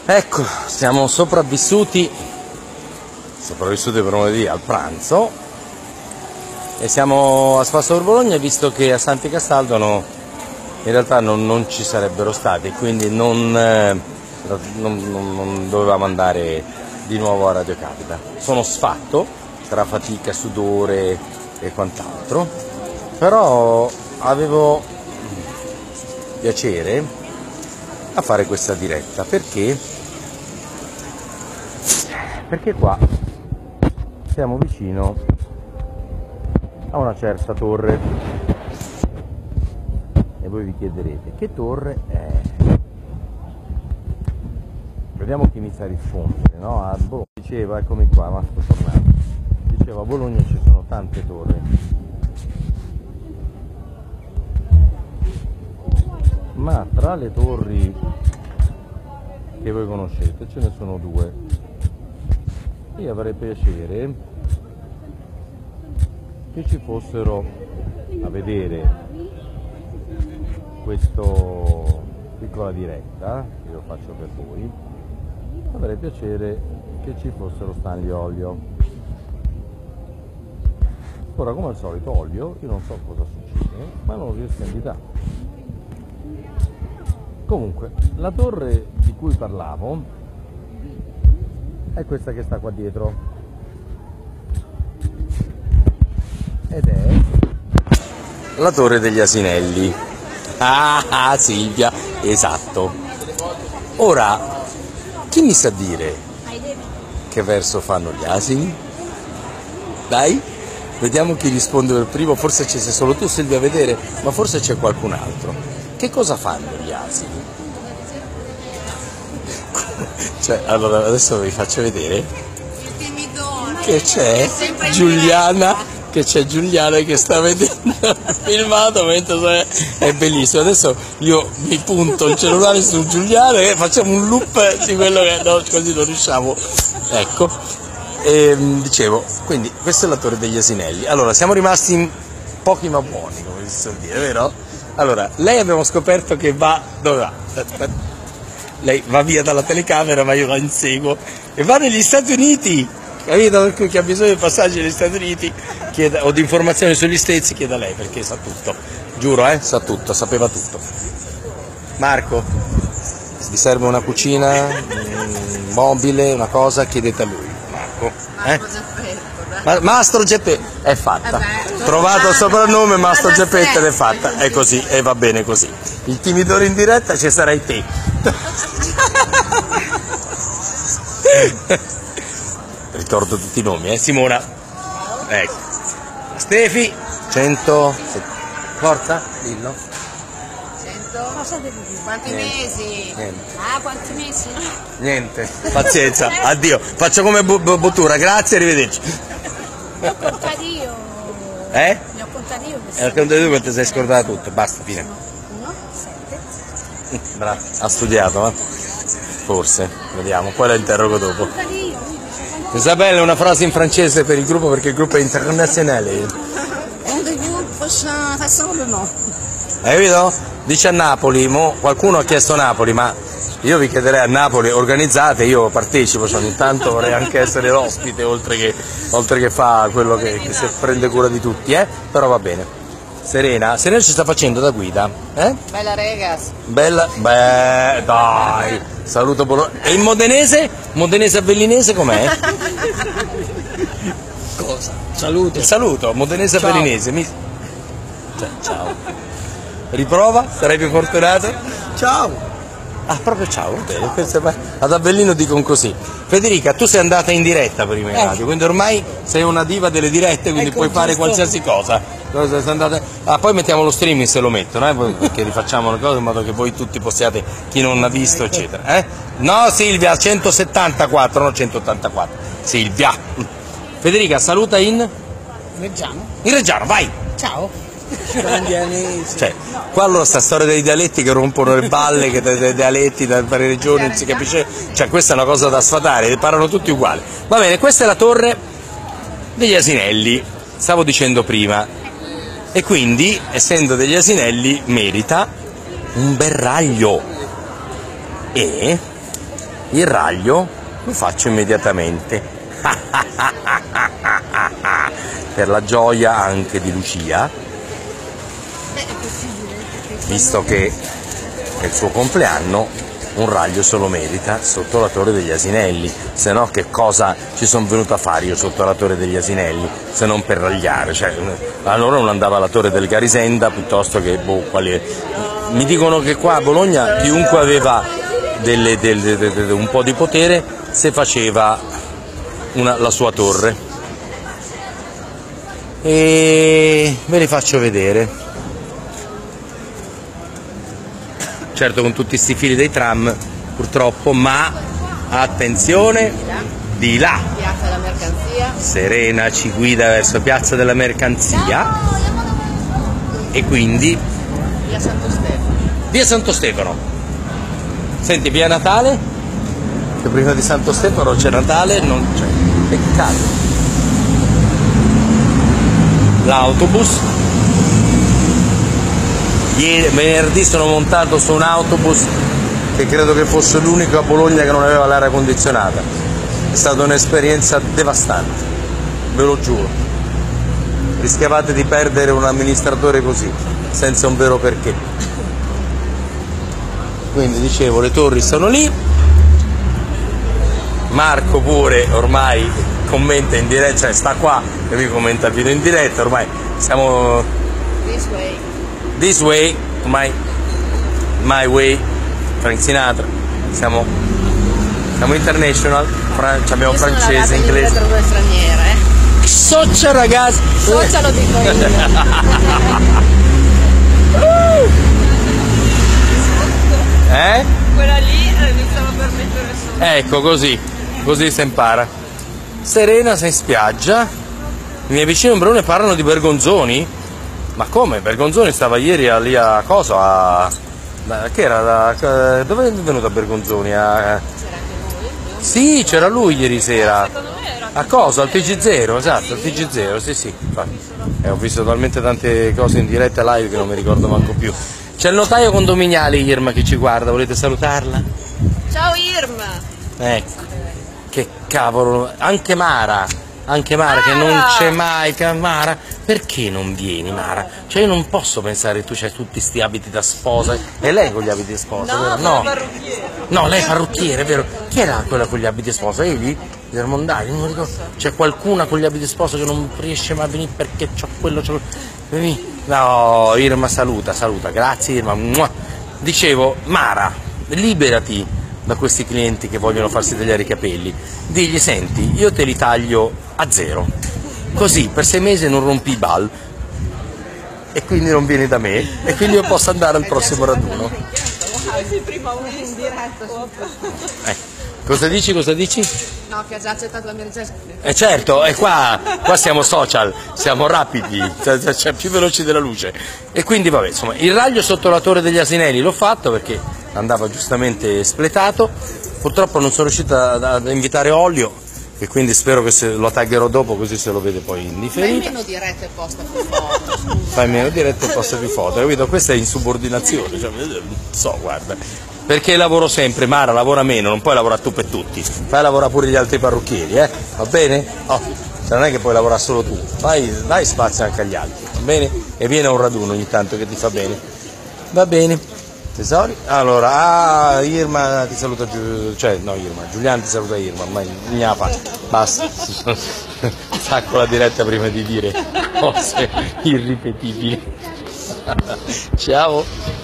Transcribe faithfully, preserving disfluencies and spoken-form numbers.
Ecco, siamo sopravvissuti, sopravvissuti per lunedì al pranzo e siamo a Spasso Bologna, visto che a Santi Castaldo no, in realtà non, non ci sarebbero stati, quindi non, eh, non, non, non dovevamo andare di nuovo a Radio Capita. Sono sfatto tra fatica, sudore e quant'altro, però avevo piacere a fare questa diretta perché perché qua siamo vicino a una certa torre e voi vi chiederete che torre è. Vediamo chi mi sa rispondere, no? A Bologna diceva, eccomi qua, ma sto tornando, diceva a Bologna ci sono tante torri, ma tra le torri che voi conoscete ce ne sono due. Io avrei piacere che ci fossero a vedere questa piccola diretta che io faccio per voi. Avrei piacere che ci fossero Stanlio Olio. Ora, come al solito, Olio, io non so cosa succede, ma non riesco a invitare. Comunque, la torre di cui parlavo è questa che sta qua dietro ed è la Torre degli Asinelli. Ah, ah Silvia, esatto. Ora, chi mi sa dire che verso fanno gli asini? Dai, vediamo chi risponde per primo. Forse ci sei solo tu, Silvia, a vedere, ma forse c'è qualcun altro. Che cosa fanno gli asini? Cioè, allora adesso vi faccio vedere che c'è Giuliana, che c'è Giuliana che sta vedendo il filmato mentre è bellissimo. Adesso io mi punto il cellulare su Giuliana e facciamo un loop di quello che no, così non riusciamo. Ecco, e, dicevo, quindi questa è la Torre degli Asinelli. Allora, siamo rimasti pochi ma buoni, come si suol dire, vero? Allora, lei abbiamo scoperto che va dove va? Lei va via dalla telecamera, ma io la inseguo e va negli Stati Uniti, capito? Per cui chi ha bisogno di passaggi negli Stati Uniti chieda, o di informazioni sugli Stati, chieda lei, perché sa tutto, giuro, eh, sa tutto, sapeva tutto. Marco, vi serve una cucina, un mobile, una cosa, chiedete a lui, Marco. Eh? Ma, Mastro Geppetto è fatta, trovato il soprannome Mastro Geppetto ed è fatta, è così e va bene così. Il timidore in diretta ci sarai te. Ricordo tutti i nomi, eh? Simona, ecco, Stefi, cento, forza, dillo. cento, quanti Niente. mesi? Niente. Ah, quanti mesi? Niente, pazienza, addio, faccio come Bottura, grazie, arrivederci. Ne ho contati io. Eh? Ne ho contati io. E al conto di due ti sei scordata tutto, basta, fine. Uno, sette. Bravo, ha studiato, eh? Forse, vediamo, poi la interrogo dopo. Contati io. Isabella, una frase in francese per il gruppo perché il gruppo è internazionale. Un de vous, prochain rassemblement. Hai capito? Dice a Napoli, mo qualcuno ha chiesto Napoli, ma io vi chiederei a Napoli, organizzate, io partecipo, cioè ogni tanto vorrei anche essere l'ospite, oltre che, oltre che fa quello che, che si prende cura di tutti, eh? Però va bene. Serena, Serena ci sta facendo da guida, eh? Bella regas. Bella, beh, dai, saluto Bologna. E in modenese? Modenese avvellinese com'è? Cosa? Saluto. Il saluto, modenese avvellinese. Mi... Cioè, ciao. Riprova, sarai più fortunato. Ciao. Ah, proprio ciao, va bene. Questo è... Ad Avellino dicono così. Federica, tu sei andata in diretta prima in radio, quindi ormai sei una diva delle dirette, quindi ecco, puoi fare giusto. qualsiasi cosa. Sei andata... Ah, poi mettiamo lo streaming se lo mettono, eh? Perché rifacciamo le cose in modo che voi tutti possiate, chi non ha visto, eccetera. Eh? No, Silvia, centosettantaquattro, non centottantaquattro. Silvia. Federica, saluta in? Reggiano. In Reggiano, vai! Ciao. Cioè, qua allora sta storia dei dialetti che rompono le balle, che dei, dei dialetti da varie regioni non si capisce, cioè questa è una cosa da sfatare, parlano tutti uguali. Va bene, questa è la torre degli Asinelli, stavo dicendo prima, e quindi, essendo degli Asinelli, merita un bel raglio. E il raglio lo faccio immediatamente. Per la gioia anche di Lucia, visto che è il suo compleanno, un raglio se lo merita sotto la Torre degli Asinelli, se no che cosa ci sono venuto a fare io sotto la Torre degli Asinelli, se non per ragliare, cioè, allora non andava alla Torre del Garisenda piuttosto che, boh, quali... mi dicono che qua a Bologna chiunque aveva delle, delle, delle, delle, un po' di potere se faceva una, la sua torre, e ve li faccio vedere. Certo con tutti sti fili dei tram purtroppo, ma attenzione, di là Piazza della Mercanzia. Serena ci guida verso Piazza della Mercanzia e quindi Via Santo Stefano. via Santo Stefano. Senti, via Natale, che prima di Santo Stefano c'è Natale, non c'è, peccato. L'autobus. Ieri, venerdì sono montato su un autobus che credo che fosse l'unico a Bologna che non aveva l'aria condizionata. È stata un'esperienza devastante, ve lo giuro. Rischiavate di perdere un amministratore così, senza un vero perché. Quindi dicevo, le torri sono lì, Marco pure ormai commenta in diretta, cioè sta qua e mi commenta il video in diretta, ormai siamo... This way. This way, my, my way, Frank Sinatra, siamo, siamo international, fran- abbiamo Io sono francese, la inglese. tra due straniere, eh. Socia ragazzi! Socia lo dico io. Eh? Quella lì mi stava per mettere su. Ecco, così, così si impara. Serena sei in spiaggia, i miei vicini ombrone parlano di Bergonzoni. Ma come? Bergonzoni stava ieri a, lì a cosa? A, da, che era? Da, dove è venuto Bergonzoni? A, C'era anche lui? sì, c'era lui ieri sera. Secondo me era A cosa? Al T G zero, esatto, al T G zero, sì sì. Infatti. Eh, ho visto talmente tante cose in diretta live che non mi ricordo manco più. C'è il notaio condominiale Irma che ci guarda, volete salutarla? Ciao Irma! Ecco, che cavolo, anche Mara. Anche Mara, che non c'è mai, Mara, perché non vieni Mara? Cioè io non posso pensare che tu c'hai tutti sti abiti da sposa, e lei con gli abiti da sposa, No, vero? no, parrucchiere. No, lei è parrucchiere, vero? Chi era quella con gli abiti da sposa? Egli? Germondani, non mi ricordo. C'è qualcuna con gli abiti da sposa che non riesce mai a venire perché c'ho quello, c'ho... No, Irma saluta, saluta, grazie Irma. Mua. Dicevo, Mara, liberati da questi clienti che vogliono farsi tagliare i capelli, digli senti, io te li taglio a zero, così per sei mesi non rompi i bal e quindi non vieni da me e quindi io posso andare al prossimo raduno. In diretta. Eh, cosa dici, cosa dici? No, che ha già accettato la mia richiesta. Eh certo, e qua, qua siamo social, siamo rapidi, cioè, cioè, più veloci della luce. E quindi vabbè, insomma, il raglio sotto la Torre degli Asinelli l'ho fatto perché andava giustamente spletato. Purtroppo non sono riuscito ad invitare Olio e quindi spero che se lo taggerò dopo così se lo vede poi in Fai differita. meno dirette e posta più foto. Fai meno dirette e posta più foto, capito? Questa è insubordinazione, cioè, non so, guarda. Perché lavoro sempre, Mara lavora meno, non puoi lavorare tu per tutti, fai lavorare pure gli altri parrucchieri, eh? Va bene? Oh, cioè non è che puoi lavorare solo tu, vai, dai spazio anche agli altri, va bene? E vieni a un raduno ogni tanto che ti fa bene. Va bene. Tesori? Allora, ah, Irma ti saluta, cioè no Irma, Giuliano ti saluta Irma, ormai non la fa, basta. Stacco la diretta prima di dire cose irripetibili. Ciao.